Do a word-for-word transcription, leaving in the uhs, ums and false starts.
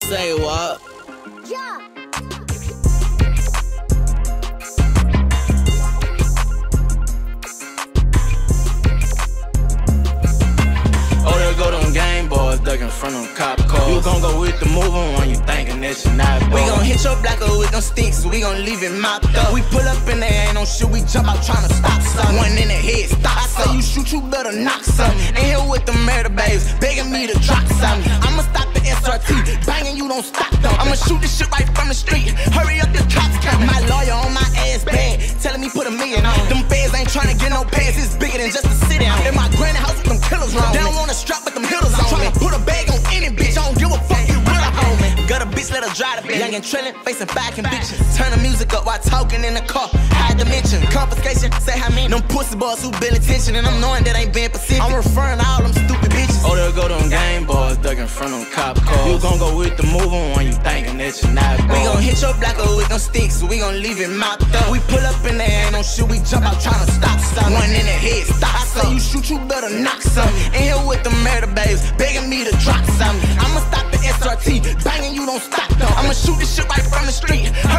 Say what? Yeah. Oh, there go them Gameboys ducking from them cop cars. You gon' go with the moving when you thinking that you not bored. We gon' hit your blocker with them sticks, we gon' leave it mopped up. We pull up and there ain't no shit, we jump out tryna stop something. One in the head, stop I say you shoot, you better knock something. In here with the murder babes, begging me to drop something. I'ma stop the S R T, banging you don't stop though. I'ma shoot this shit right from the street, hurry up the cops coming. My lawyer on my ass bad, telling me put a million on. Them feds ain't tryna get no pass, it's bigger than just a city on. In my granny house with them killers wrong. They don't wanna strap with them hitters on. Tryna put a bag on any bitch, I don't give a fuck, you with a homie. Got a bitch, let her drive the bitch. Young and trillin', facing back and bitches. Turn the music up while talking in the car. High dimension, confiscation, say how many. Them pussy boys who bill attention, and I'm knowing that ain't being Pacific. I'm referring to all them stupid bitches. Oh, there go them Gameboys ducking from them cop cars. You gon' go with the moving when you thinking that you not bored. We gon' hit your blocker with them sticks, we gon' leave it mopped up. We pull up and there ain't no shit, we jump out tryna stop something. One in the head, stop I say you shoot, you better knock something. In here with the murder babes, begging me to drop something. I'ma stop the S R T, banging you don't stop though. I'ma shoot this shit right from the street,